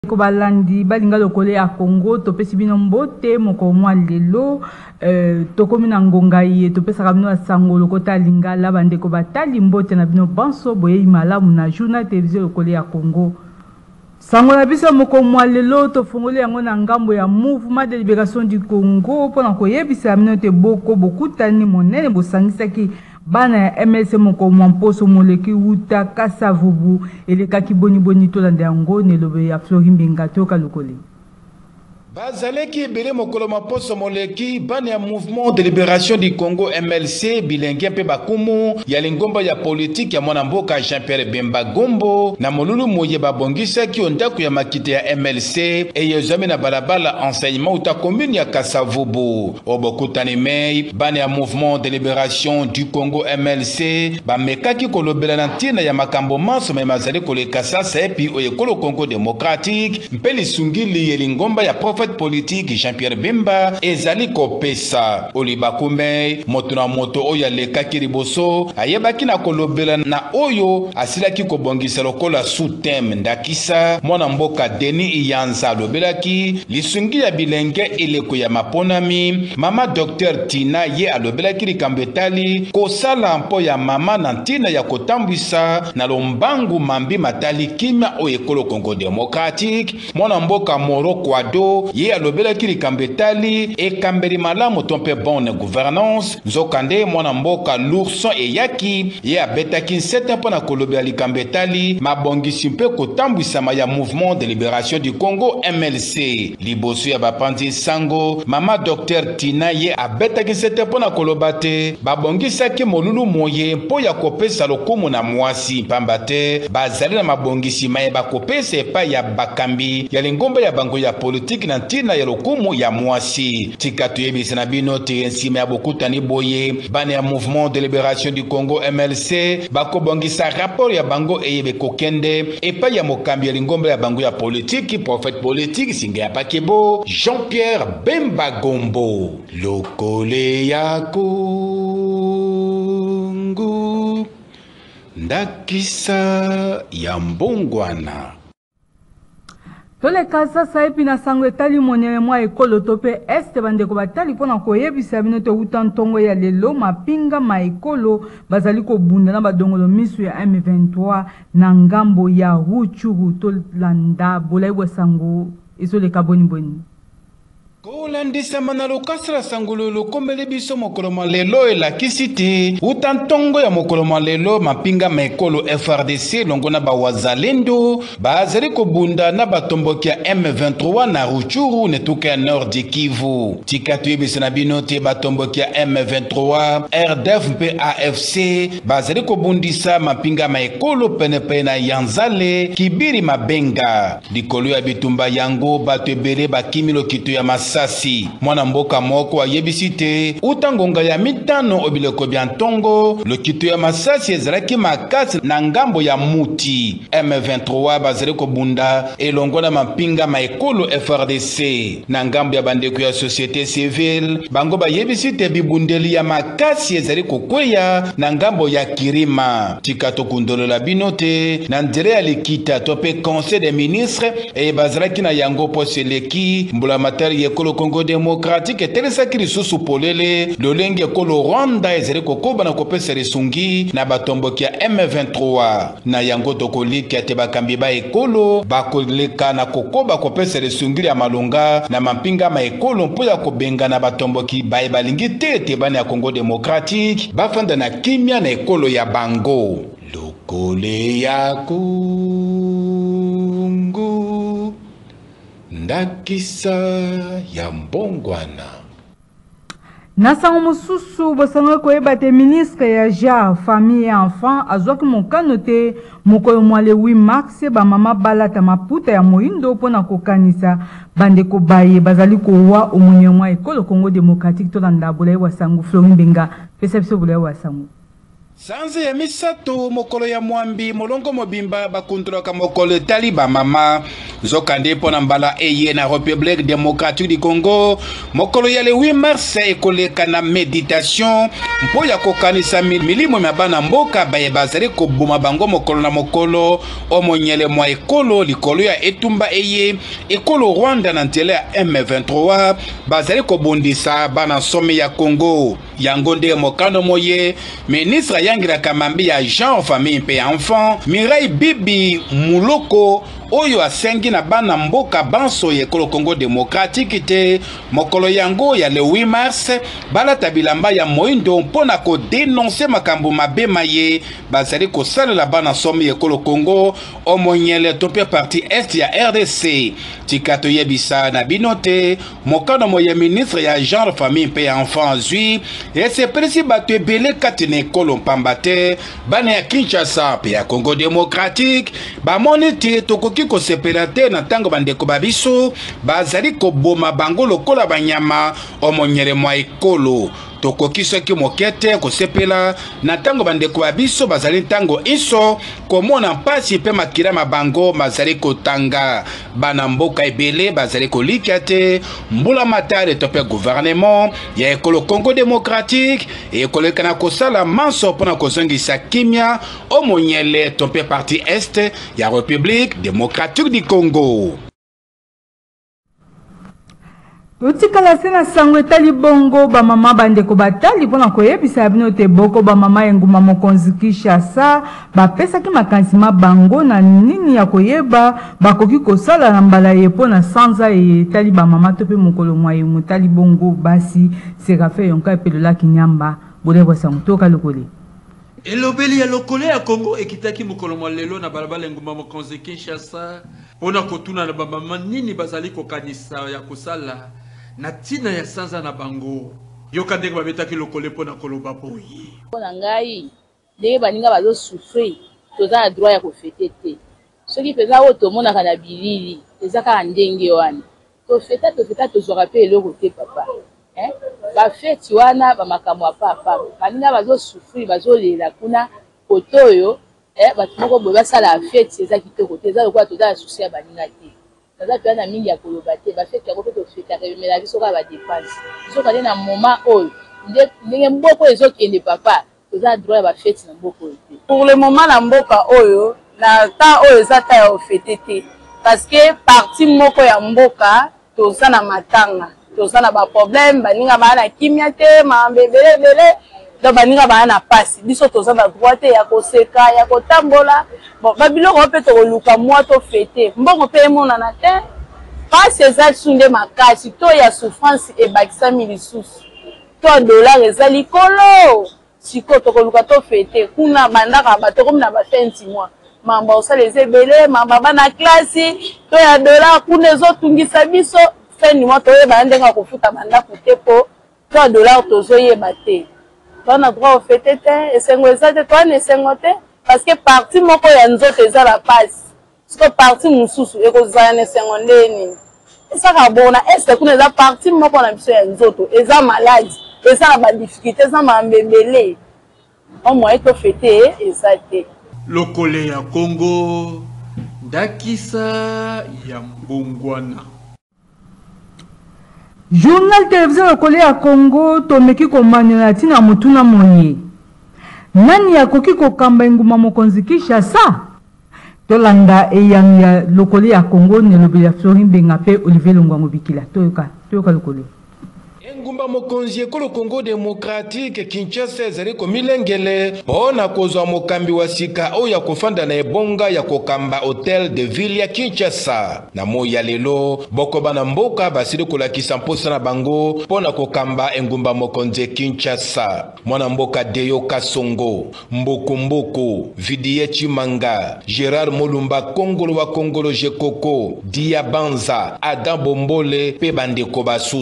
Ko balandi balinga lokole ya Congo topesi bino mbote moko mwa lelo tokomi na ngonga ye topesa bino sango lokota lingala bandeko batali mbote na bino banso boye malamu na journal télévision lokole ya Congo sango na biso moko mwa lelo tofongoli yango na ngambo ya mouvement de libération du Congo pona koyebisa bino te boko bokutani monene bosangisaki bana ya MLC moko mwamposo moleki uta kasavubu elekaki boni tolanda yango nelobe ya Florimbenga toka lokole Bazaleki ebele mokolo maposo moleki bana ya mouvement de libération du Congo MLC bilengi mpe bakumu ya lingomba ya politique ya mwana mboka Jean-Pierre Bemba Gombo na molulu moye babongisaki ondako ya makite ya MLC eyezami na balabala enseignement uta commune ya Kasavubu obokutani mei bana ya mouvement de libération du Congo MLC bamekaki kolobela na ntina ya makambo manso me mazali koleka sasa epi oyekolo Congo démocratique mpe lisungili ya lingomba ya politique Jean-Pierre Bemba ezali kopesa olibakume moto na moto oyo alekaki liboso ayebaki na kolobela na oyo asilaki kobongisa lokola sous-thème ndakisa mwana mboka Denis Iyanza alobelaki lisungi ya bilenge eleko ya maponami mama Dr Tina ye alobelaki likambo etali kosala mpo ya mama na ntina ya kotambwisa na lombangu mambi matali kimia oyo ekolo Congo démocratique mwana mboka Moro Kwado ye alobelaki likambo etali ekambeli malamu to mpe bonne gouvernance nzokande mwana mboka L'Ourson eyaki ye abetaki nsete mpo na kolobela likambo etali mabongisi mpe kotambwisama ya mouvement de libération du Congo MLC liboso ya bapanzi sango mama Dr Tina ye abetaki nsete mpo na koloba te babongisaki molulu moye mpo ya kopesa lokumu na mwasi pamba te bazali na mabongisi maye bakopesa epai ya bakambi ya lingomba ya bango ya politique na ntina ya lokumu ya mwasi tika tuyebisa na bino te nsima ya bokutani boye bana ya mouvement de libération du Congo MLC bakobongisa rapport ya bango eyebe kokende epai ya mokambi ya lingomba ya bango ya politique prophète politique singa ya pakebo Jean-Pierre Bemba Gombo lokole ya Congo ndakisa ya mbongwana tole kasa saipi na sango etali monene mwa ekolo tope este bandeko batali pona koyebisa bino te uta ntongo ya lelo mapinga ma ekolo bazali kobunda na badongolo misu ya M23 na ngambo ya Ruchuru tolanda bolaibwa sango ezoleka boni kolandisa mana lokasala sangololo kombele biso mokolo lelo elakisi te uta ntongo ya mokolo lelo mapinga maekolo FRDC longo na bawazalendo bazali kobunda na batomboki ya M23 na Ruchuru netuka ya Nord du Kivu tika tuyebisa na bino te batomboki ya M23 RDF mpe AFC bazali kobundisa mapinga maekolo penepe na Yanzale Kibiri Mabenga likolo ya bitumba yango bato ebele bakimilo kito ya Sasi mwana mboka moko ayebisi te utangonga ya mitano obileko bya ntongo lokito ya Masasi ezalaki makasi na ngambo ya Muti M23 bazali kobunda elongo na mapinga maekolo FRDC na ngambo ya bandeko ya société civile bango bayebisi te bibundeli ya makasi ezali kokweya na ngambo ya Kirima tika tokundolola bino te na ndere ya likita tope conseil des ministres e bazalaki na yango poseleki mbula matari ekolo Congo démocratique etelesaki lisusu polele lolenge ekolo Rwanda ezali kokoba na kopesa lisungi na batomboki ya M23 na yango tokolika te bakambi ba ekolo bakoleka na kokoba kopesa lisungi ya malonga na mapinga ma ekolo mpo ya kobenga na batomboki baye balingi te bana ya Congo démocratique bafanda na kimia na ekolo ya bango lokole ya Congo ndakisa ya mbongwana nasango mosusu bosango koyeba te ministre ya ja famille et enfant azwaki mokano te mokolo mwa le 8 mars bamama balata maputa ya moindo mpona kokanisa bandeko baye bazali kowa omoni mwa ekolo Congo démocratique tolanda bolayi wa sango Florimbenga pesa biso bolayi wa sango Sanze ya misato mokolo ya mwambi molongo mobimba bakuntroka mokolo tali ba mama zokande pona mbala eye na République démocratique du Congo mokolo ya le 8 mars ekoleka na méditation mpo ya kokanisa milimo ya bana mboka baye bazali koboma bango mokolo na mokolo omonyele mwa ekolo likolo ya etumba eye ekolo Rwanda na ntele ya M23 bazali kobondisa bana some ya Congo yango nde mokano moye ministre yangira kamambi ya Jean famille pe enfant Mireille Bibi Muloko oyo asengi na bana mboka banso yekolo Congo démocratique te mokolo yango ya le 8 mars balata bilamba ya moindo mpona ko dénoncer makambo mabe maye bazali ko salela bana somme yekolo Congo omonyele topia parti est ya RDC tikato yebisa na binote mokano moye ministre ya Jean famille pe enfant zui ese presi bato ebele kati na ekolo mpambate bana ya Kinshasa pe ya Congo démocratique bamoni te tokoki kosepela te na ntango bandeko babiso bazali koboma bango lokola banyama omonyele mwa ekolo tokoki soki mokete kosepela na ntango bandeko babiso bazali ntango iso komona mpasi pe makila mabango bazali kotanga bana mboka ebele bazali kolika te mbula matale to pe gouvernement ya ekolo Congo démocratique ekoleka na kosala manso mpona kozongisa kimia omonyele to pe parti est ya République démocratique du Congo. Utikala sena sango etali bongo ba mama bandeko batali pona koyebisa bino te boko ba mama enguma mokonzi Kinshasa ba pesa ki makansima bango na nini ya koyeba bakoki kosala na mbala ye pona sanza etali ba mama to pe mokolo mwaye mutali bongo basi Serafe yonka pelola kinyamba bole kwa sango toka lokole elobeli ya lokole ya Congo ekitaki mokolo mwa lelo na balabala enguma mokonzi Kinshasa pona kotuna na ba mama nini bazali kokanisa ya kosala na tina ya sanza na bango yoka ndenge babetaki lokole pona koloba boyi pona ngai ndenge baninga bazo souffrir toza na droit ya kofete te soki peza oyo tomonaka na bilili eza kaka ndenge wana tofeta tozwaka mpe eloko te papa bafeti wana bamakambo ya papa baninga bazo souffrir bazolela kuna kote oyo bato moko boye basala afeti eza kitoko te eza lokola toza na susi ya baninga te naza mpe wana mingi ya koloba te bafeti yango mpe tofetaka emela biso kaka badepanse biso kande na moment oyo ndenge mboka oyo ezokende papa toza na droit ya bafeti na mboka oyo te pour le moment na mboka oyo na temps oyo eza ta ya ofete te parce que parti moko ya mboka toza na matanga toza na baproblème baninga baa na kimia te mambe ebele donc baninga baa na pasi biso toza na droit te ya koseka ya kotambola bon babiloko mpe tokoluka mwa tofete mbongo mpe emonana te pasi eza lisu nde makasi to ya souffrance ebakisami lisusu to dollar eza likolo siko tokoluka tofete kuna bandaka batokomi na bafenti mwa mamba osala eza ebele mamba bana klasi to ya dollar kuna ezotungisa biso feni mwa toyeba ndenge ya kofuta bandako te po to ya dollar tozoyeba te tona droit ofete te esengo eza te toana esengo te parce que parti moko ya nzoto eza la pasi siko parti mosusu ekozala na esengo nde nini esaka bona este kuna eza parti moko na biso ya nzoto eza maladi eza na badifficulté eza mambebele omwaye tofete eza te lokole ya Congo ndakisa ya mbongwana. Journal télévision lokole ya Congo tomeki komanyela tina mutuna monye nani yakoki kokamba enguma mokonzi Kinshasa tolanda eyang ya lokole ya Congo nelobeli ya Florin Benga pe Olivier Longwango Bikila toyoka lokole engumba mokonzi ekolo Congo démocratique Kinshasa ezali komilengele mpona kozwa mokambi wa sika oyo akofanda na ebonga ya kokamba hotel de ville ya Kinshasa na moi ya lelo boko bana mboka basili kolakisa mposa na bango mpona kokamba engumba mokonzi Kinshasa mwana mboka Deyo Kasongo Mbuku Vidie Chimanga Gérard Molumba Kongolo wa Kongolo Jekoko Dia Banza Adam Bombole pe bandeko basusu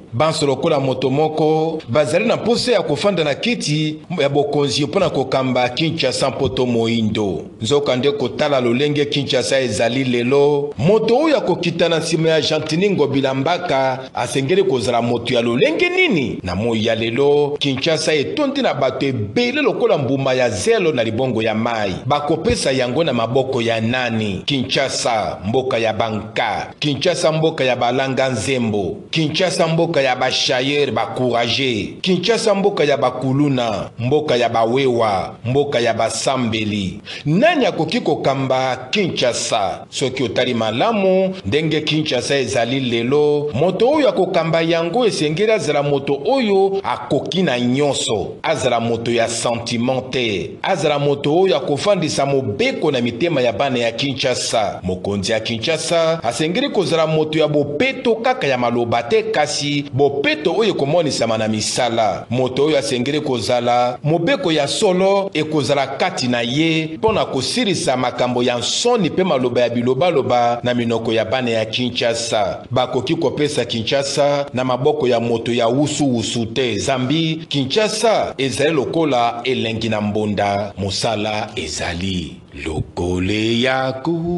banso lokola moto moko bazali na pose ya kofanda na kiti ya bokonzi mpona kokamba Kinshasa poto moindo nzoka nde kotala lolenge Kinshasa ezali lelo moto oyo akokita na nsima ya Gentini Ngobila Mbaka asengeli kozala moto ya lolenge nini na moi ya lelo Kinshasa etondi na bato ebele lokola mbuma ya zelo na libongo ya mai bakopesa yango na maboko ya nani Kinshasa mboka ya banka Kinshasa mboka ya balanga nzembo Kinshasa mboka ya bashayer bakourage Kinshasa mboka ya bakuluna mboka ya bawewa mboka ya basambeli nani akoki kokamba Kinshasa soki otali malamu ndenge Kinshasa ezali lelo moto oyo akokamba yango esengeli azala moto oyo akoki na nyonso azala moto ya sentiment te azala moto oyo akofandisa mobeko na mitema ya bana ya Kinshasa mokonzi ya Kinshasa asengeli kozala moto ya bopeto kaka ya maloba te kasi bopeto oyo komonisama na misala moto oyo asengeli kozala mobeko ya solo ekozala kati na ye mpona kosilisa makambo ya nsoni mpe maloba ya bilobaloba na minoko ya bana ya Kinshasa bakoki kopesa Kinshasa na maboko ya moto ya wusu te zambi Kinshasa ezali lokola elengi na mbonda mosala ezali lokole ya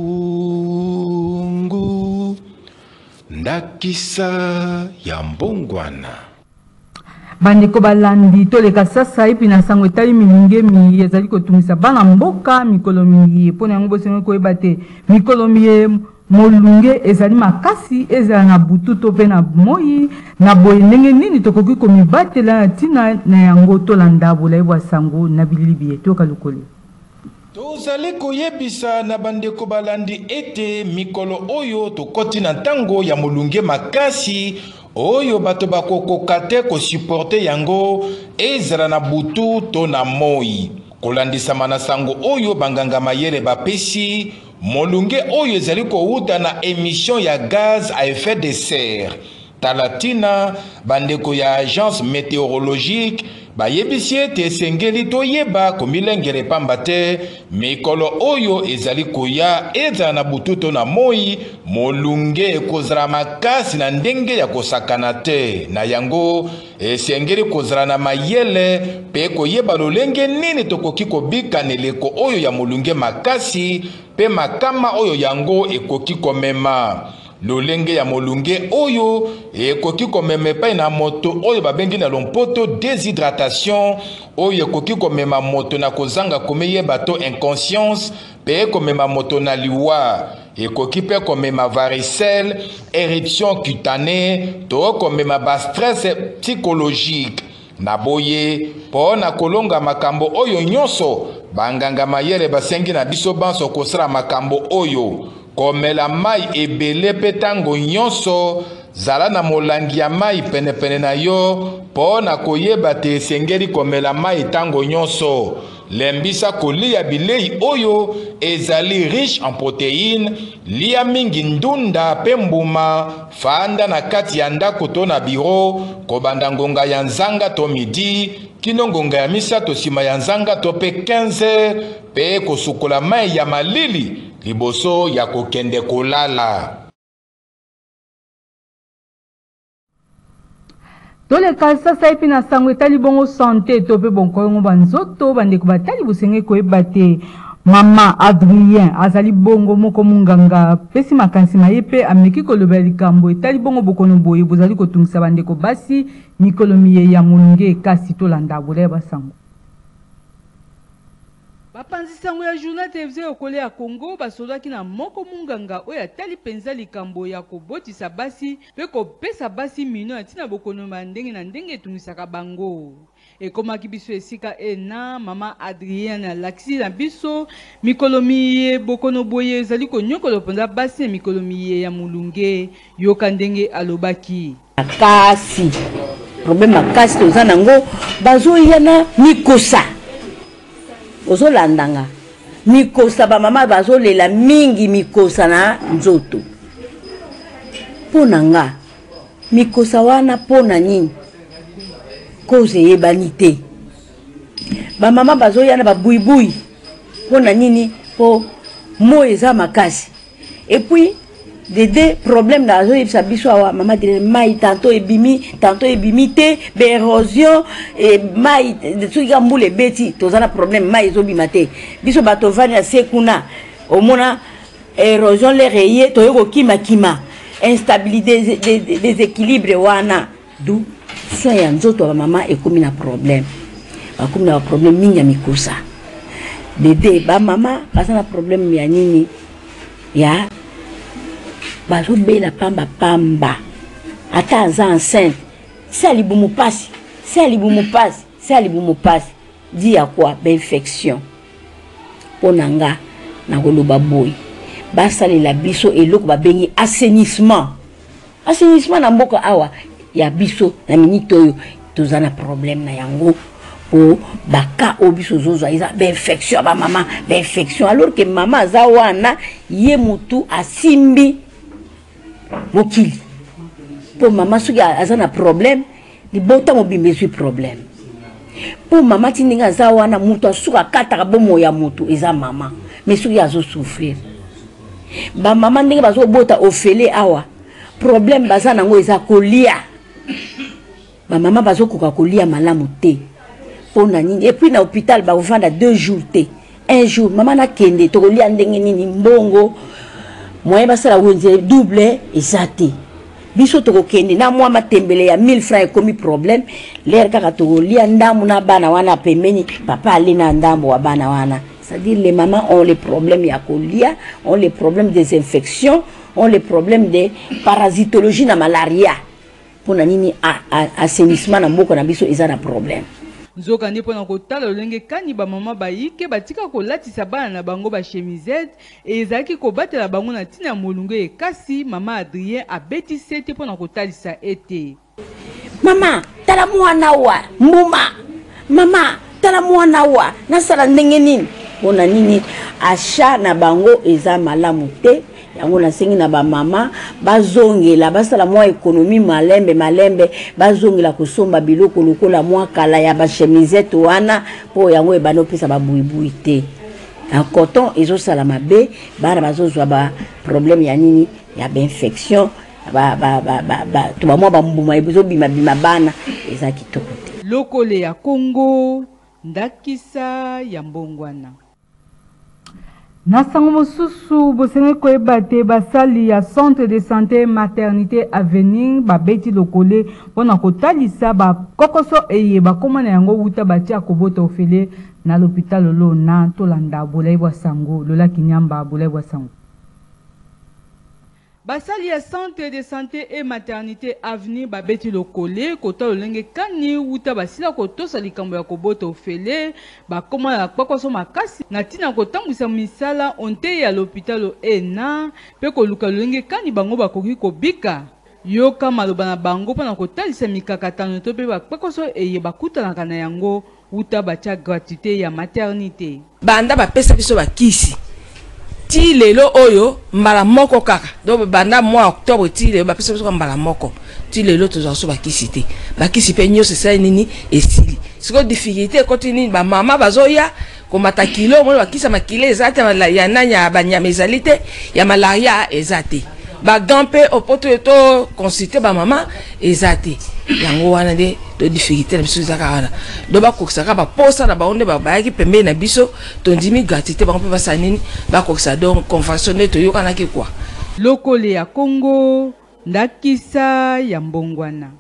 kungu ndakisa ya mbongwana bandeko balandi toleka sasa epi na sango etali milinge mi ezali kotungisa bana mboka mikolo mingi mpona yango bosengo koyeba te mikolo miye molunge ezali makasi ezala na butu to mpe na moi na boye ndenge nini tokoki komibatela na ntina na yango tolanda bolayi bwa sango na bilibi ye toyoka lokole tozali koyebisa na bandeko balandi ete mikolo oyo tokoti na ntango ya molunge makasi oyo bato bakokoka te kosupporte yango ezala na butu to na moi kolandisama na sango oyo banganga mayele bapesi molunge oyo ezali kowuta na émission ya gaz à effet de serre talatina bandeko ya agence météorologique bayebisi ete esengeli toyeba komilengele pamba te mikolo oyo ezali koya ezala na butu to na moi molunge ekozala makasi na ndenge ya kosakana te na yango esengeli kozala na mayele mpe koyeba lolenge nini tokoki kobika na eleko oyo ya molunge makasi mpe makama oyo yango ekoki komema lolenge ya molunge oyo ekoki komema epai na moto oyo babengi na lompoto déshydratation oyo ekoki komema moto na kozanga komeyeba to inconscience mpe komema moto na liwa ekoki mpe komema varicelle éruption cutanée to komema bastress psychologique na boye mpo na kolonga makambo oyo nyonso banganga mayele basengi na biso banso kosala makambo oyo komela mai ebele mpe ntango nyonso zala na molangi ya mai penepene na yo mpo na koyeba te esengeli komela mai ntango nyonso lembisa kolia bilei oyo ezali riche en protéines lia mingi ndunda mpe mbuma fanda na kati ya ndako to na biro kobanda ngonga ya nzanga to midi kino ngonga ya misato nsima ya nzanga to mpe 15 mpe kosukola mai ya malili liboso ya kokende kolala. toleka sasa epi na sango etali bongo sante to mpe bonkoyongo banzoto bandeko batali bosenge koyeba te mama Adrien azali bongo moko munganga pesi makanisi na ye mpe ameki kolobela likambo etali bongo bokono boye bozali kotungisa bandeko basi mikolo miye ya molunge kasi tolanda bolayi basango bapanzi sango ya journal télévisé okole ya Congo basolaki na moko munganga oyo atali penza likambo ya kobotisa basi mpe kopesa basi mino ya ntina bokono ba ndenge na ndenge etungisaka bango ekomaki biso esika ena mama Adrienne alakisi na biso mikolo miye bokono boye ezali konyokolo mpenza basi na mikolo miye ya molunge yoka ndenge alobaki makasi problème makasi toza nango bazoya na mikosa ozolandanga mikosa bamama bazolela mingi mikosa na nzoto pona nga mikosa wana pona nini koze yebani te bamama bazoya na babuibui pona nini po mo eza makasi et puis Des problèmes dans la zone, ça biso awa maman dit mai tantôt ebimi te, érosion et mai de trucs amboule beti, tozana problème mai zobima te. Biso bato vani a sekuna, au mona érosion les rayés, toyoko kima, instabilité des équilibres wana. D'où soin ya nzoto ba maman et comme na problème. Ba comme na problème minya mikosa. Dede ba maman basana problème ya nini ya bazo bela pamba ata aza enceinte c'est libumu passe dit à quoi infection ponanga na koloba boy basali la biso eloko ba bengi assainissement na mboka awa ya biso na minute oyo tozana problème na yango po baka obiso zozo iza infection ba mama infection alors que mama za wana ye mutu asimbi mokili po mama suki azana problème li bota mobimbe su problème po mama tindinga za wana mutu asuka kataka bomo ya mutu eza mama mais suki azo souffrir ba mama ndenge bazo bota ofele awa problème bazana ngo eza kolia ba mama bazo koka kolia malamu te. Et puis na hôpital ba ovanda 2 jours te. Un jour maman na kende to kolia ndenge nini mbongo moyen basala wenze double ezate. Biso to kende na mwa matembele ya 1000 francs comme problème l'air kaka to kolia ndamu na bana wana pembeni papa ali na ndambo wa bana wana. C'est-à-dire les mamans ont les problèmes ya kolia, ont les problèmes des infections, ont les problèmes de parasitologie na malaria. Pour na nini assainissement na mboko na biso ezana problème. Nzoka ndi pona kotala lolenge kani ba mama bayike batika kolatisa bana na bango ba chemisette ezaki kobatela bango na tina molungu ekasi mama Adrien abeti sete pona kotalisa ete mama tala mwana wa mbuma mama tala mwana wa nasala ndenge nini pona nini asha na bango eza malamu te yango na sengi na ba mama bazongela basala mwa économie malembe bazongela kosomba biloko lokola mwa kala ya ba chemisette wana po yango ebano pesa ba buibui te en coton ezo sala mabe bana bazozwa ba problème ya nini ya ba infection to ba mwa ba mbuma ezo bima bana eza kitoko te lokole ya Congo ndakisa ya mbongwana. Nasango mosusu bosenge koyeba te basali ya centre de santé maternité avenir babeti lokole pona kotalisa bakokoso eye bakoma na yango wuta batia kobota ofele na l'hôpital lolo na tolanda bolai bwa sango lola kinyamba bolai bwa sango. Basali ya centre de santé et maternité avenir babeti lokole kota lolenge kani wuta basila kotosa likambo ya kobota ofele bakoma na kwakoso makasi na tina kotambwisa misala onte ya l'hôpital ena pe koluka lolenge kani bango bakoki kobika yoka maloba na bango pona kotalisa mikakatano to pe bakwakoso eye bakutanaka na yango wuta batia gratuité ya maternité banda bapesa biso bakisi ti lelo oyo mbala moko kaka do banda mois octobre ti lelo bapesa biso mbala moko ti lelo tozo so bakisi te bakisi pe nyo c'est nini esili siko difficulté koti nini ba mama bazoya komata kilo mo bakisa makile ezate ya nanya banyama ezalite ya malaria ezate ba gampe opoto to consulter ba mama ezate yango wana de to difficulté na biso zaka wana do ba kokisaka ba posa na baonde ba bayaki pembe na biso to ndimi gratuité ba mpe basa nini ba kokisa donc conventionné to yokana ki kwa lokole ya Congo ndakisa ya mbongwana.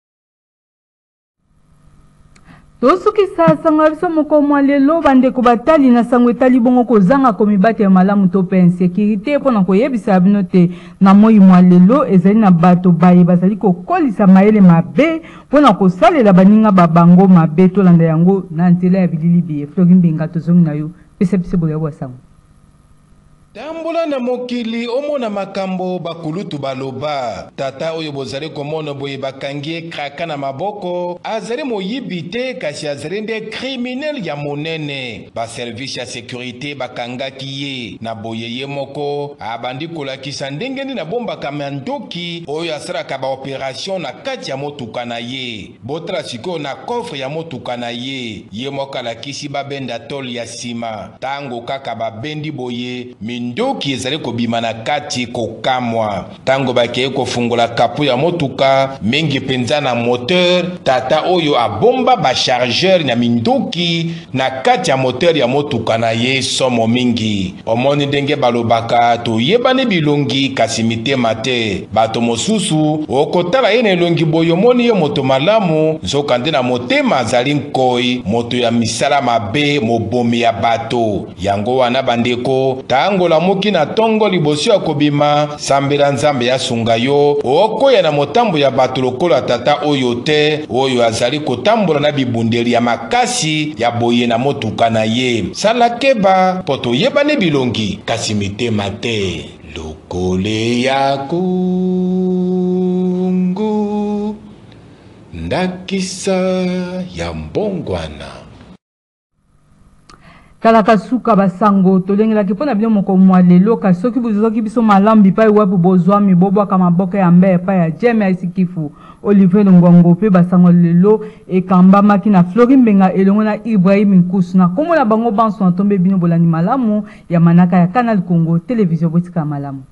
Tosuki sasa ngabiso moko mwa lelo bandeko batali na sango etali bongo kozanga komibate ya malamu to pe insécurité pona koyebisa bino te na moi mwa lelo ezali na bato baye bazali kokolisa mayele mabe pona kosalela baninga babango mabe tolanda yango na nzela ya bilili biye Flogi Mbinga tozongi na yo pesa bise boya bwa sango. Tambola na mokili omona makambo bakulutu baloba tata oyo bozali komona boye bakangie kraka na maboko azali moyibi te kasi azali nde criminel ya monene ba service ya sécurité bakangaki ye na boye ye moko abandi kolakisa ndenge nini na bomba kamandoki oyo asalaka ba opération na kati ya motuka na ye botala sikoyo na coffre ya motuka na ye ye moko alakisi babenda tol ya sima tango kaka babendi boye mindoki ezali kobima na kati kokamwa tango bakeye kofungola kapu ya motuka mingi penza na moteur tata oyo abomba ba chargeur na mindoki na kati ya moteur ya motuka na ye somo mingi omoni ndenge balobaka toyebani bilongi kasi mitema te bato mosusu okotala ye na elongi boyo moni yo moto malamu nzoka nde na motema azali nkoi moto ya misala mabe mobomi ya bato yango wana bandeko tangola moki na tongo liboso ya kobima sambela nzambe ya sunga yo okoya na motambo ya bato lokola tata oyo te oyo azali kotambola na bibundeli ya makasi ya boye na motuka na ye sala keba poto yebane bilongi kasi mitema te lokole ya Kongo ndakisa ya mbongwana kalaka suka basango tolengelaki mpona bino moko mwa lelo kasi soki bozoki biso malamu bipai wapi bozwami bobwaka maboka ya mbe epai ya jeme ya isikifu Olivier Longwango mpe basango lelo ekambamaki na Flori Mbenga elongo na Ibrahim Nkusu na kombo na bango banso na tombe bino bolani malamu ya manaka ya Canal Congo Télévision botika malamu.